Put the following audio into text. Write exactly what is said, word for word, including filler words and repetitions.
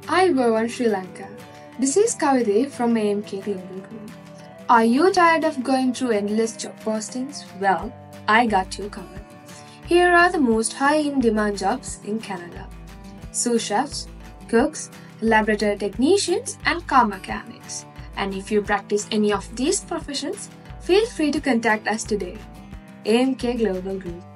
Hi Goa, Sri Lanka. This is Kavide from A M K Global Group. Are you tired of going through endless job postings? Well, I got you covered. Here are the most high-in-demand jobs in Canada. Sous chefs, cooks, laboratory technicians, and car mechanics. And if you practice any of these professions, feel free to contact us today. A M K Global Group.